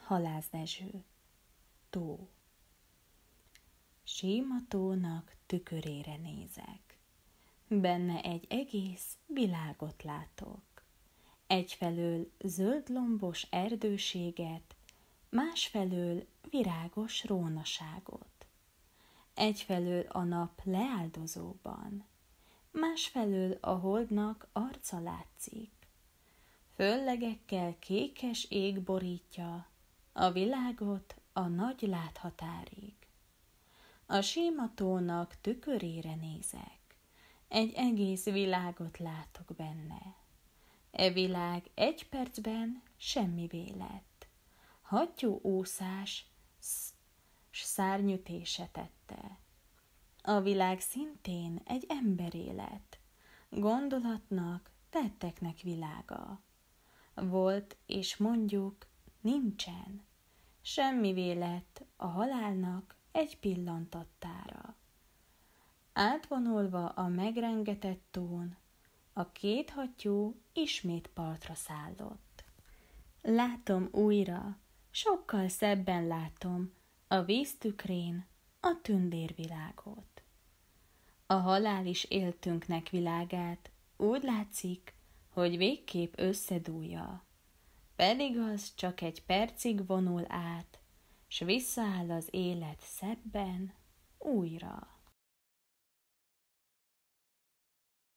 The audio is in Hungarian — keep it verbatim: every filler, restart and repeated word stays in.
Halász Dezső. Tó. Síma tónak tükörére nézek. Benne egy egész világot látok. Egyfelől zöldlombos erdőséget, másfelől virágos rónaságot. Egyfelől a nap leáldozóban, másfelől a holdnak arca látszik. Föllegekkel kékes ég borítja a világot a nagy láthatárig. A síma tónak tükörére nézek, egy egész világot látok benne. E világ egy percben semmivé lett. Hattyú úszás s szárnyütése tette. A világ szintén egy emberélet, gondolatnak, tetteknek világa. Volt, és mondjuk, nincsen. Semmivé lett a halálnak egy pillantattára. Átvonulva a megrengetett tón, a két hattyú ismét partra szállott. Látom újra, sokkal szebben látom a víz tükrén a tündérvilágot. A halál is éltünknek világát úgy látszik, hogy végképp összedúlja, pedig az csak egy percig vonul át, s visszaáll az élet szebben újra.